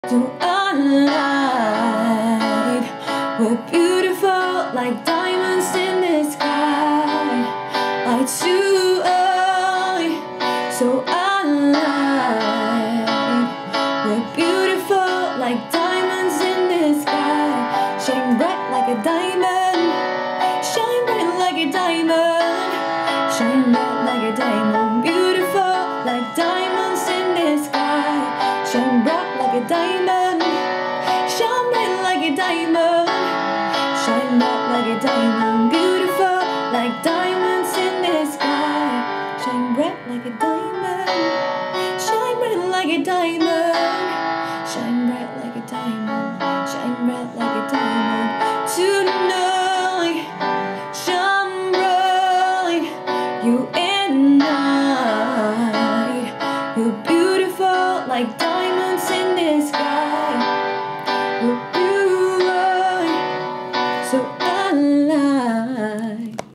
Alive, we're beautiful like diamonds in the sky. I too early, so alive. We're beautiful like diamonds in the sky. Shine bright like a diamond. Shine bright like a diamond. Shine bright like a diamond. Beautiful like diamonds in the sky. Shine bright like a diamond. Shine bright like a diamond. Shine bright like a diamond. Beautiful like diamonds in the sky. Shine bright like a diamond. Shine bright like a diamond. Shine bright like a diamond. Shine bright like a diamond. Tonight, shine bright, you and I. You're beautiful like diamonds in the sky. We're beautiful, so alive.